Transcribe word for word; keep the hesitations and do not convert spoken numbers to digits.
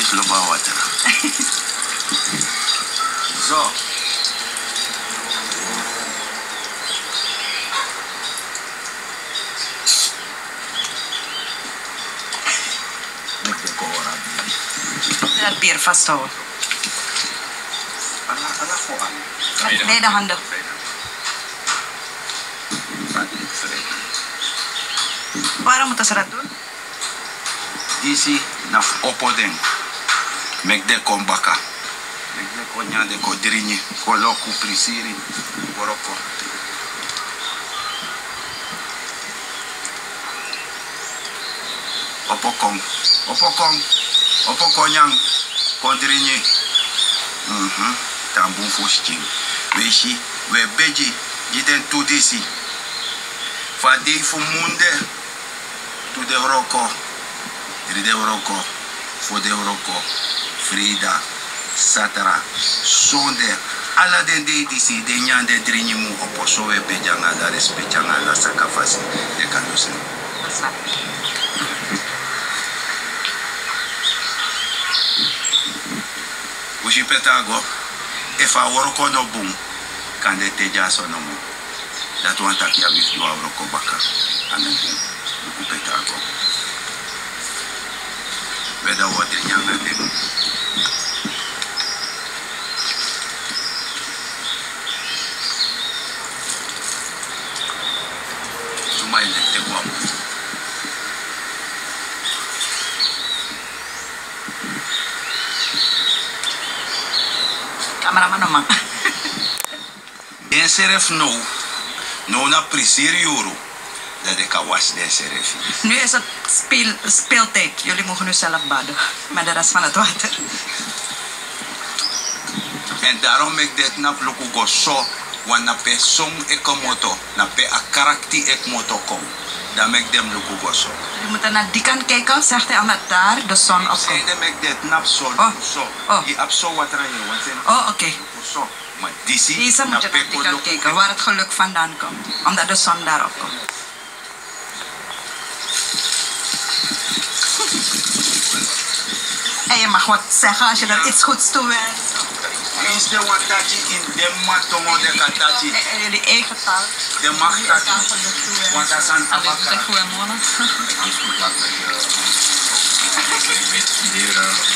global water. Zo. Met de cola. Het bier vasthouden. Alla, alla gewoon. Beide handen. Waarom moeten ze dat doen? Disi na opodeng. Mek de kombaka. Mek de konya de kodrini. Koloku prisiri. Koroko. Opokong. Opokong. Opokonyang. Kodrini. Mhm. Tambun fosting. Weshi. We beji. Jiden tu disi. Fadi fu munde. Tu de roko. Ride Roko, Fode Roko, Frida, Satara, Sonde, alla den de disi, de nyan de drinimu oposo e bejanga da respectanga la sakafasi de kanose. Ushi petago, e fa Roko no boom, kan de teja sono mo. Dat want tak ya bif dua Roko baka, ananten, uku petago. Weda water nyanga dem. Sumai le te guam. Cameraman naman. En seref no, no na prisiri euro. Dat ik kan was de seref. Nu is het speel, speeltijd. Jullie mogen nu zelf baden. Met de rest van het water. En daarom ik dit na vloku go so, want na pe song ek moto, na pe a karakter ek moto kom. Dan mek dem luku go so. Jullie moeten naar die kant kijken, zegt hij, omdat daar de zon opkomt. Zij de mek dit nap so, Oh. so. Oh. Je ab so wat er je, want zijn Oh, oké. Okay. so. Maar disi Deze na moet je pe naar die ko kant luku. kijken, waar het geluk vandaan komt. Omdat de zon daarop komt. En je mag wat zeggen als je er iets goeds toe wenst. Is de wataji in de matongo de kataji. En jullie eigen taal. De machtaji. Want dat zijn Alleen tabaka. zeg goeiemorgen.